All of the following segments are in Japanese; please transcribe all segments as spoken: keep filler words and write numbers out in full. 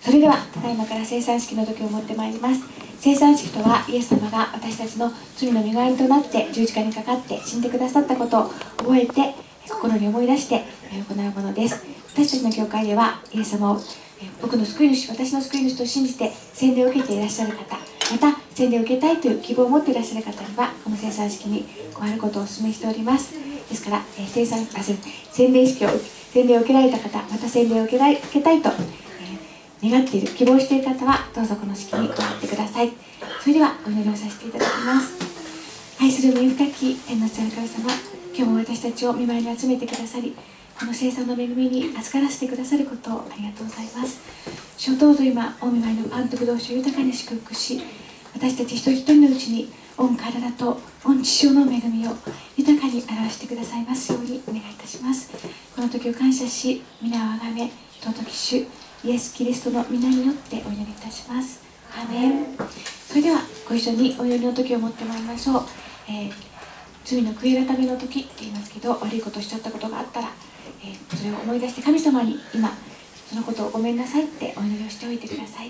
それではただいまから聖餐式の時を持ってまいります。聖餐式とは、イエス様が私たちの罪の身代わりとなって十字架にかかって死んでくださったことを覚えて、心に思い出して行うものです。私たちの教会では、イエス様を僕の救い主、私の救い主と信じて洗礼を受けていらっしゃる方、また洗礼を受けたいという希望を持っていらっしゃる方には、この聖餐式に加わることをお勧めしております。ですから、えー、聖餐あ洗礼式を洗礼を受けられた方、また洗礼を受けられ受けたいと、えー、願っている、希望している方はどうぞこの式に加わってください。それではお祈りをさせていただきます。愛する御深き天の父なる神様、今日も私たちを御前に集めてくださり、この聖餐の恵みに預からせてくださることをありがとうございます。主をどうぞ今、御御前の監督同士を豊かに祝福し、私たち一人一人のうちに御体と御父親の恵みを豊かに表してくださいますようにお願いいたします。この時を感謝し、皆をあがめ、尊き主イエス・キリストの皆によってお祈りいたします。アーメン。それではご一緒にお祈りの時を持ってまいりましょう。えー、罪の悔い改めの時って言いますけど、悪いことをしちゃったことがあったら、えー、それを思い出して神様に今そのことをごめんなさいってお祈りをしておいてください。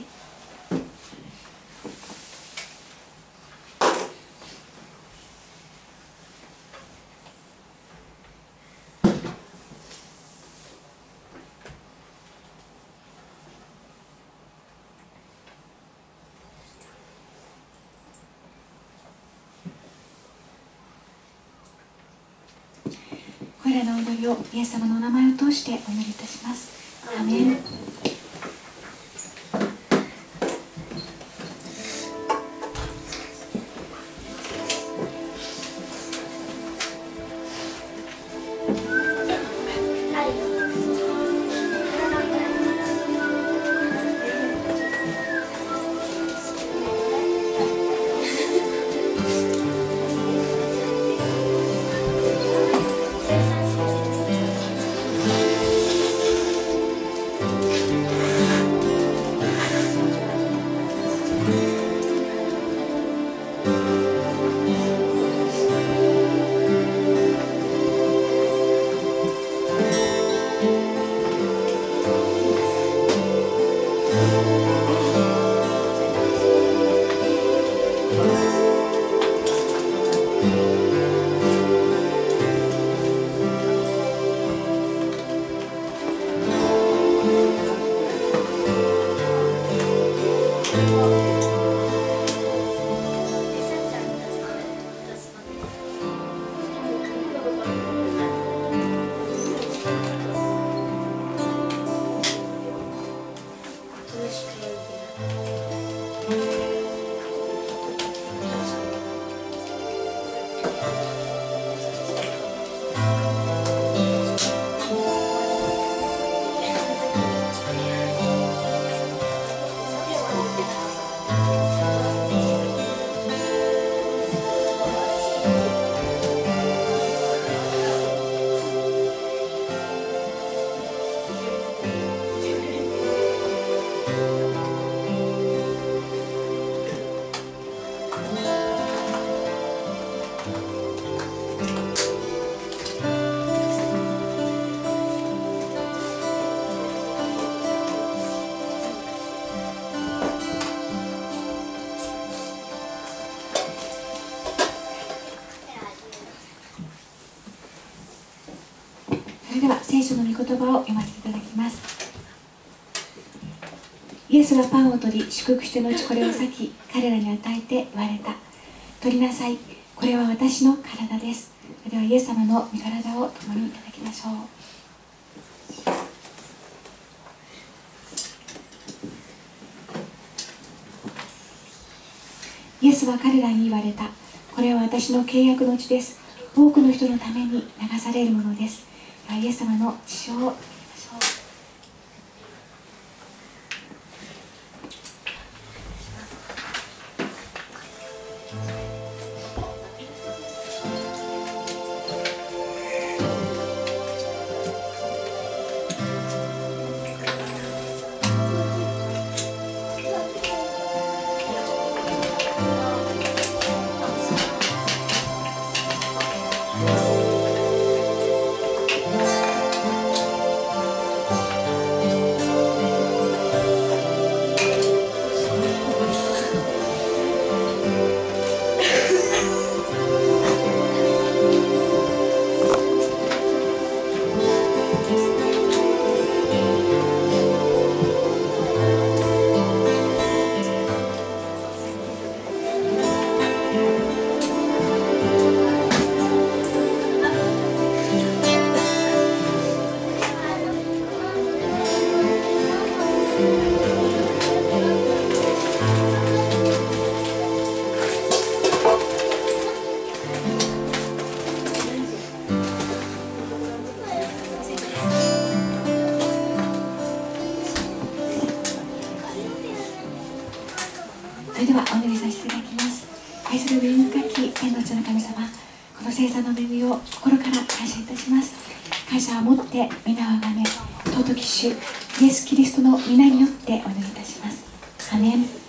これらの祈りをイエス様のお名前を通してお祈りいたします。アーメン。聖書の御言葉を読ませていただきます。イエスはパンを取り祝福してのちこれを裂き彼らに与えて言われた。取りなさい、これは私の体です。それではイエス様の御体を共にいただきましょう。イエスは彼らに言われた。これは私の契約の血です。多くの人のために流されるものです。イエス様の血潮をいただきましょう。 「 それではお祈りさせていただきます。愛する上に深き天の地の神様、この聖餐の恵みを心から感謝いたします。感謝を持って皆をあがめ、尊き主イエス・キリストの皆によってお祈りいたします。アメン。